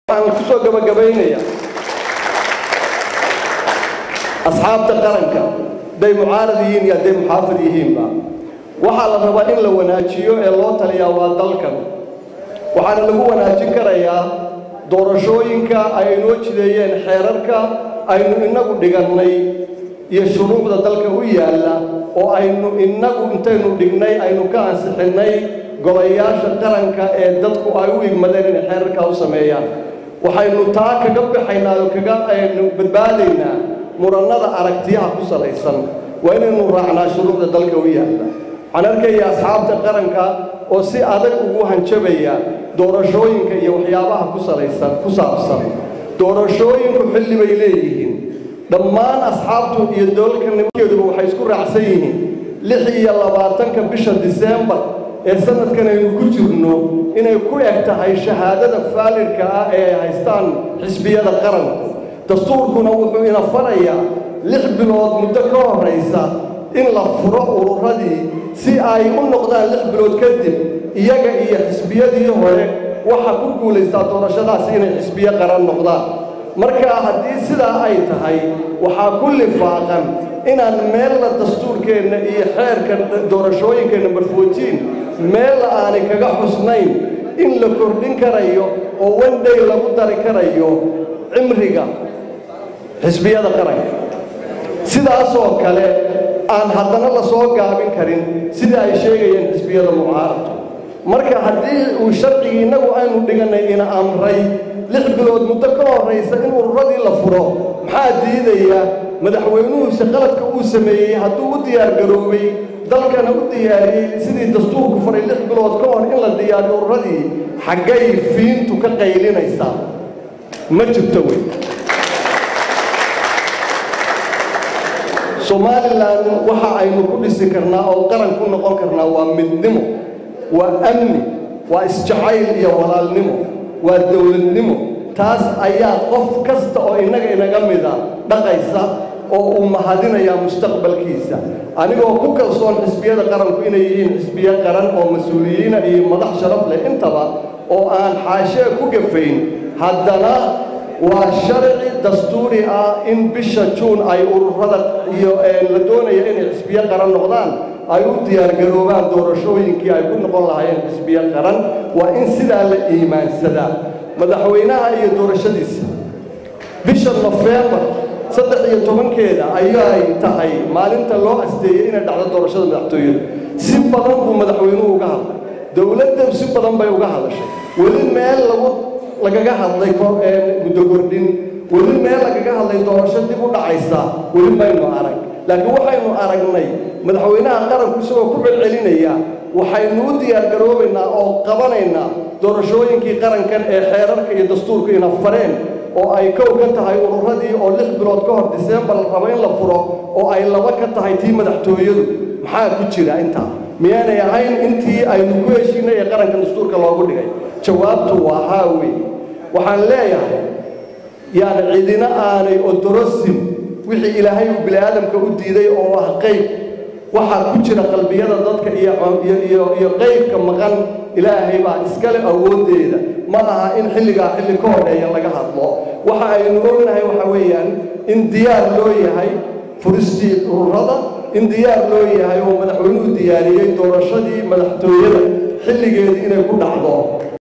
waxaan ku soo gabagabaynayaa asxaabta qaranka day mucaarad yihiin iyo day muxaafid yihiinba waxa la rabaa in la wanaajiyo ee loo taliyaa waa dalkan waxaana lagu wanaajin karayaa doorashooyinka ay inoo jideeyeen xeerarka aynu inagu dhigannay iyo shuruucda dalka u yaalla oo aynu inagu intaynu dhignay aynu ka ansixinnay golayaasha qaranka ee dadku ay u igmadeen inay xeerarka u sameeyaan waxaynu taa kaga baxaynaa oo kaga aynu badbaadaynaa murannada aragtiyaha ku salaysan waa inaynu raacnaa shuruucda dalka u yaalla waxaan arkayaa asxaabta qaranka oo si adag ugu hanjabaya doorashooyinka iyo waxyaabaha ku saabsan doorashooyinku xilli bay leeyihiin dhammaan asxaabtu iyo dowladka nimankeeduba waxay isku raacsan yihiin 26 bisha December ee sanadkan aynu ku jirno inay ku eg tahay shahaadada faalirka ah ee ay haystaan xisbiyada qaranku dastuurkuna wuxuu ina farayaa 6 bilood muddo ka horeysa in la furo ururadii si ay u noqdaan 6 bilood kadib iyaga iyo xisbiyadii hore waxa ku guuleystaa doorashadaasi inay xisbiyo qaran noqdaan marka haddii sidaa ay tahay waxaa ku lifaaqan inaan meel la dastuurkeenna iyo xeerka doorashooyinka number 14 meel aanay kaga xusnayn in la kordhin karayo oo one day lagu dari karayo cimriga xisbiyada qaranka sidaasoo kale aan haddana la soo gaabin karin sida ay sheegayeen xisbiyada mucaaradku marka haddii uu sharcigii inagu aynu dhiganay ina amray 6 bilood muddo ka horeysa in ururadii la furo maxaa diidaya madaxweynuhu shaqaladka uu sameeyey hadduu u diyaargaroobay dalkana u diyaariyey sidii dastuurku faray 6 bilood ka hor in la diyaariyo ururadii xaggay fiintu ka qaylinaysaa ma jirto wey Somaliland waxa aynu ku dhisi karnaa oo qaran ku noqon karnaa waa midnimo waa amni waa isjacayl iyo walaalnimo waa dawladnimo taas ayaa qof kasta oo inaga mida dhaqaysa oo uu mahadinaya mustaqbalkiisa anigoo ku kalsoon xisbiyada qaranku inay yihiin xisbiyo qaran oo mas'uuliyiin iyo madax sharaf leh intaba oo aan xaashe ku gafayn haddana waa sharci dastuuri ah in bisha June ay ururada iyo la doonayo inay xisbiyo qaran noqdaan ay u diyaar garoobaan doorashooyinkii ay ku noqon lahaayeen xisbiyo qaran waa in sidaa la iimaansadaa madaxweynaha iyo doorashadiisa bisha November 13keeda ayay tahay maalinta loo asteeyay inay dhacdo doorashada madaxtooyada si badan buu madaxweynuhu uga hadlay dawladda si badan bay uga hadashay weli meel lagaga hadlay muddo kordhin weli meel lagaga hadlay doorasho dib u dhacaysa weli maynu arag laakiin waxaynu aragnay madaxweynaha qaranku isagoo ku celcelinaya waxaynu u diyaar garoobaynaa oo qabanaynaa doorashooyinkii qarankan ee xeerarka iyo dastuurka ina fareen oo ay kow ka tahay ururadii oo 6 bilood ka hor December la rabo in la furo oo ay laba ka tahay tii madaxtooyadu maxaa ku jira inta miyaanay ahayn intii aynu ku heshiinay ee qaranka dastuurka loogu dhigay jawaabtu waa haawi waxaan leeyahay yaani cidina aanay odorosin wixii ilaahay uu bini'aadamka u diiday oo ah qayb waxa ku jira qalbiyada dadka iyo qaybka maqan ilaahay baa iskale awoodeeda ma aha in xilli ka horeeya laga hadlo waxa aynu ognahay waxa weeyaan in diyaar loo yahay furistii ururada in diyaar loo yahay oo madaxweynuhu diyaariyay doorashadii madaxtooyada xilligeedii inay ku dhacdo